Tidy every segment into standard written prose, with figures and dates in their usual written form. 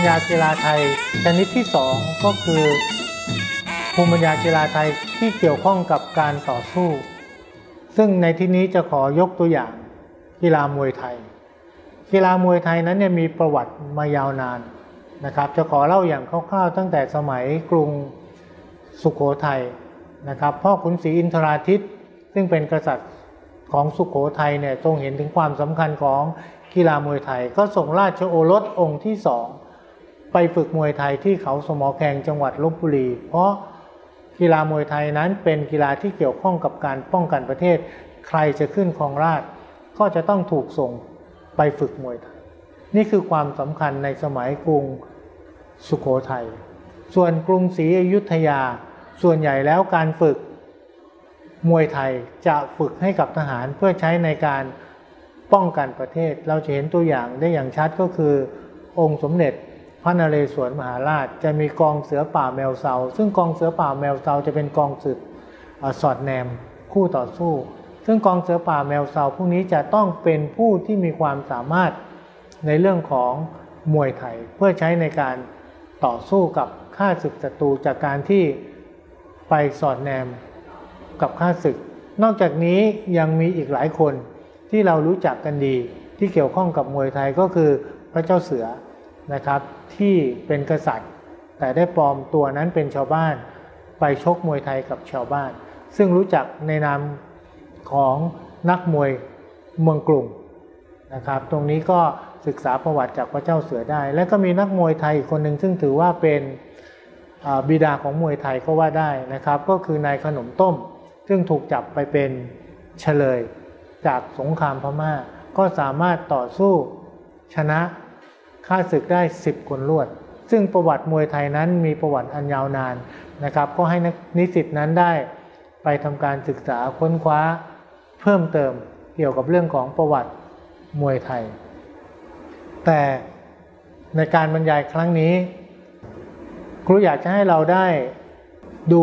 ปัญญากีฬาไทยชนิดที่2ก็คือภูมิปัญญากีฬาไทยที่เกี่ยวข้องกับการต่อสู้ซึ่งในที่นี้จะขอยกตัวอย่างกีฬามวยไทยกีฬามวยไทยนั้นเนี่ยมีประวัติมายาวนานนะครับจะขอเล่าอย่างคร่าวๆตั้งแต่สมัยกรุงสุโขทัยนะครับพ่อขุนศรีอินทราทิตซึ่งเป็นกษัตริย์ของสุโขทัยเนี่ยทรงเห็นถึงความสำคัญของกีฬามวยไทยก็ส่งราชโอรสองค์ที่2ไปฝึกมวยไทยที่เขาสมอแขงจังหวัดลพบุรีเพราะกีฬามวยไทยนั้นเป็นกีฬาที่เกี่ยวข้องกับการป้องกันประเทศใครจะขึ้นครองราชย์ก็จะต้องถูกส่งไปฝึกมวยไทยนี่คือความสำคัญในสมัยกรุงสุโขทัยส่วนกรุงศรีอยุธยาส่วนใหญ่แล้วการฝึกมวยไทยจะฝึกให้กับทหารเพื่อใช้ในการป้องกันประเทศเราจะเห็นตัวอย่างได้อย่างชัดก็คือองค์สมเด็จพระนเรศวรมหาราชจะมีกองเสือป่าแมวเซาซึ่งกองเสือป่าแมวเซาจะเป็นกองสืบสอดแนมคู่ต่อสู้ซึ่งกองเสือป่าแมวเซาพวกนี้จะต้องเป็นผู้ที่มีความสามารถในเรื่องของมวยไทยเพื่อใช้ในการต่อสู้กับข้าศึกศัตรูจากการที่ไปสอดแนมกับข้าศึกนอกจากนี้ยังมีอีกหลายคนที่เรารู้จักกันดีที่เกี่ยวข้องกับมวยไทยก็คือพระเจ้าเสือนะครับที่เป็นกษัตริย์แต่ได้ปลอมตัวนั้นเป็นชาวบ้านไปชกมวยไทยกับชาวบ้านซึ่งรู้จักในนามของนักมวยเมืองกรุงนะครับตรงนี้ก็ศึกษาประวัติจากพระเจ้าเสือได้และก็มีนักมวยไทยคนหนึ่งซึ่งถือว่าเป็นบิดาของมวยไทยก็ว่าได้นะครับก็คือนายขนมต้มซึ่งถูกจับไปเป็นเฉลยจากสงครามพม่าก็สามารถต่อสู้ชนะข้าศึกได้10 คนรวดซึ่งประวัติมวยไทยนั้นมีประวัติอันยาวนานนะครับก็ให้นิสิตนั้นได้ไปทำการศึกษาค้นคว้าเพิ่มเติมเกี่ยวกับเรื่องของประวัติมวยไทยแต่ในการบรรยายครั้งนี้ครูอยากจะให้เราได้ดู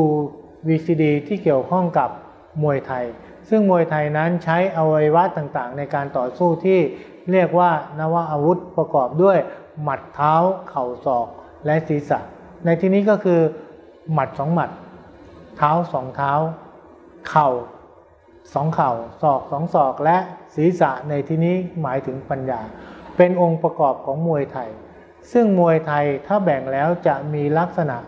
VCD ที่เกี่ยวข้องกับมวยไทยซึ่งมวยไทยนั้นใช้อวัยวะต่างๆในการต่อสู้ที่เรียกว่านวอาวุธประกอบด้วยหมัดเท้าเข่าศอกและศีรษะในที่นี้ก็คือหมัด2 หมัดเท้า2 เท้าเข่า2 เข่าศอก2 ศอกและศีรษะในที่นี้หมายถึงปัญญาเป็นองค์ประกอบของมวยไทยซึ่งมวยไทยถ้าแบ่งแล้วจะมีลักษณะ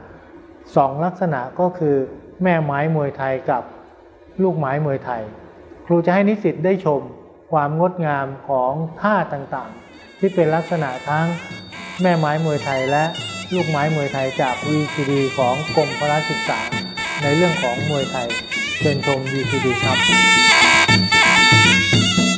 2 ลักษณะก็คือแม่ไม้มวยไทยกับลูกไม้มวยไทยครูจะให้นิสิตได้ชมความงดงามของท่าต่างๆที่เป็นลักษณะทั้งแม่ไม้มวยไทยและลูกไม้มวยไทยจาก VCD ของกรมพละศึกษาในเรื่องของมวยไทยเชิญชม VCD ครับ